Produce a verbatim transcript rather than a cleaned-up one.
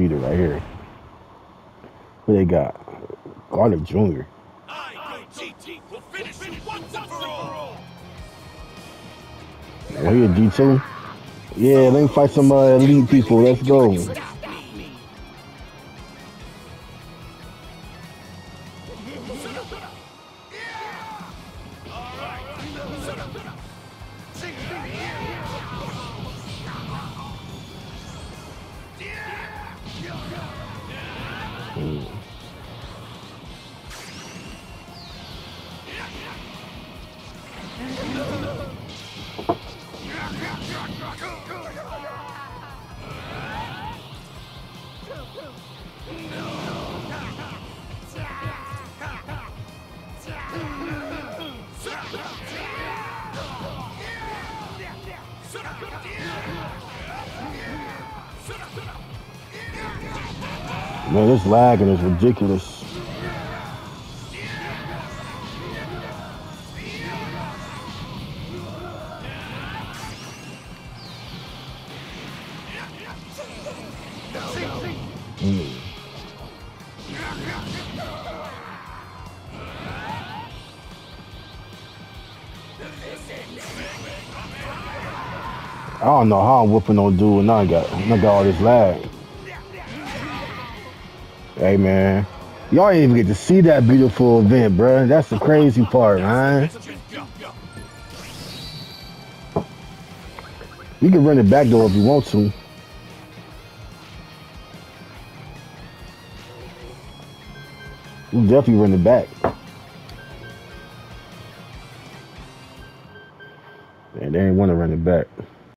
Vegeta right here. Who they got? Garlic Junior Oh, here G two. Yeah, let me fight some uh, elite people. Let's go. Mm. Man, this lagging is ridiculous. Mm. I don't know how I'm whooping on dude and I got I got all this lag. Hey man, y'all ain't even get to see that beautiful event, bro. That's the crazy part, man. You can run it back though if you want to. You definitely run it back. Man, they ain't want to run it back.